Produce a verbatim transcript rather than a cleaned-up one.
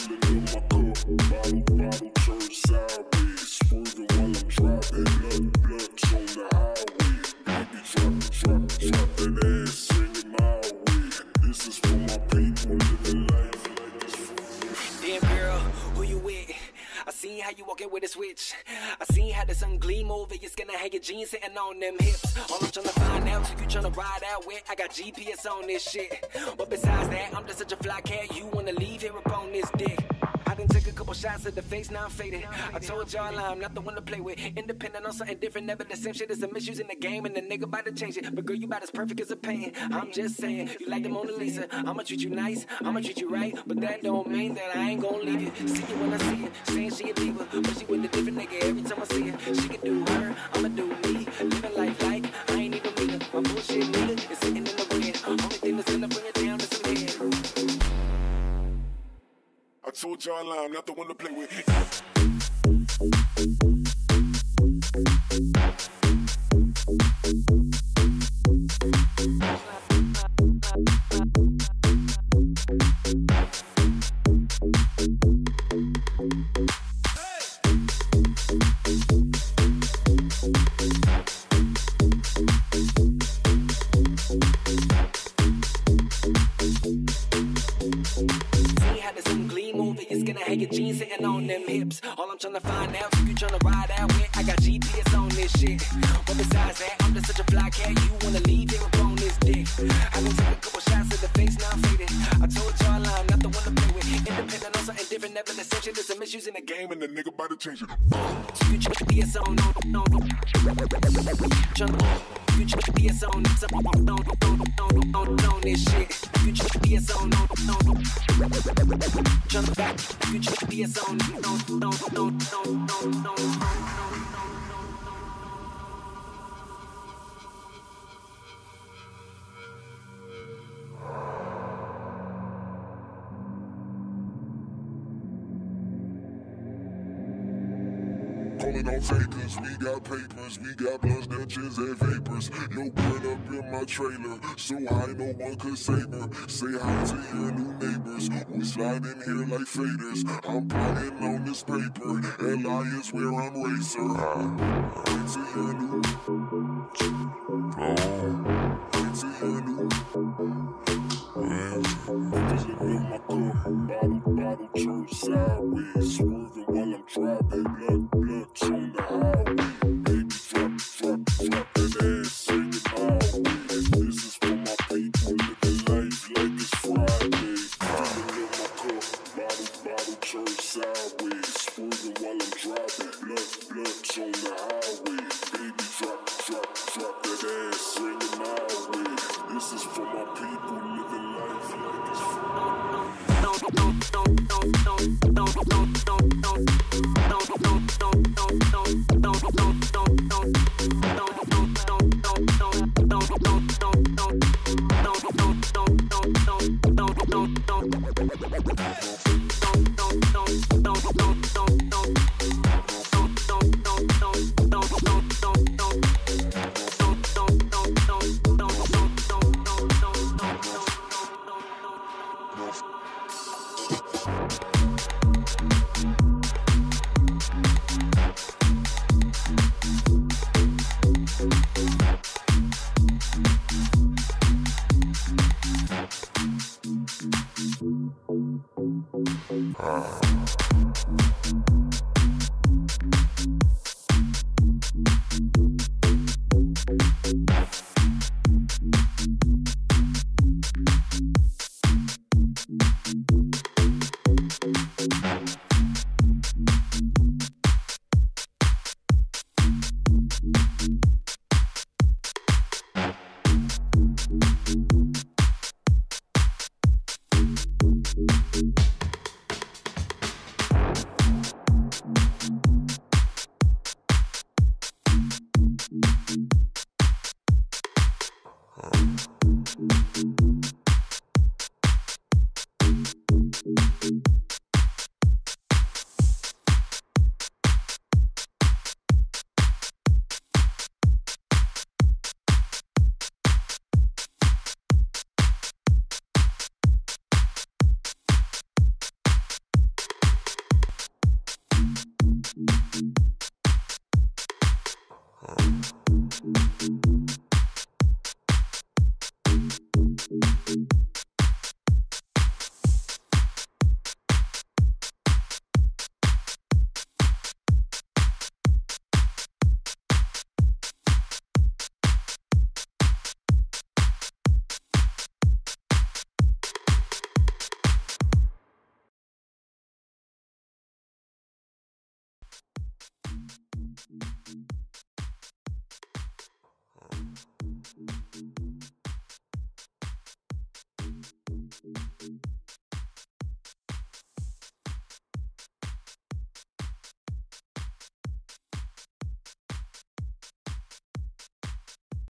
Jeans sitting on them hips. All I'm tryna find out, so you tryna ride out with. I got G P S on this shit. But besides that, I'm just such a fly cat. You wanna leave here up on this dick. I done took a couple shots at the face, now I'm faded. I told y'all I'm not the one to play with. Independent on something different, never the same shit. There's some issues in the game, and the nigga about to change it. But girl, you about as perfect as a painting. I'm just saying, you like the Mona Lisa. I'ma treat you nice, I'ma treat you right. But that don't mean that I ain't gon' leave you. See you when I see her, saying she a diva. But she with a different nigga every time I see her. She can do her, I'ma do me. Living life like I ain't even mean her. My bullshit nigga is sitting in the wind. Only thing that's gonna bring it down is some head. I told y'all I'm not the one to play with. Jeans sitting on them hips. All I'm tryna find out, so you tryna ride out with. I got G P S on this shit. But besides that, I'm just such a fly cat. You wanna leave here up on this dick. I done took a couple shots at the face, now I'm faded. I told y'all I'm not the one to play with. Independent on something different, never the same shit. There's some issues in the game, and the nigga about to change it. So you G P S on, no, no, no. You G P S on, on, on, on, on, on this shit. You G P S on, no, no, no. Jump back. You G P S on, no, no, no, no, no, no, no, no. Calling all fakers, we got papers, we got blunts, Dutchess, and vapors. Yo, girl up in my trailer, so high no one could save her. Say hi to your new neighbors, we slide in here like faders. I'm plotting on this paper, L I is where I'm racer. Hi to your new, oh, hi to your new. Visit with my cup, bottle, bottle, church sideways, swerving while I'm driving, blood, blood on the highway. Baby, drop, drop, drop that ass, sing it my way. This is for my people, living life like it's Friday. Visit with my cup, bottle, bottle, church sideways, swerving while I'm driving, blood, blood on the highway. Baby, drop, drop, drop that ass, sing it my way. This is for my people, living life like it's Friday. Bye.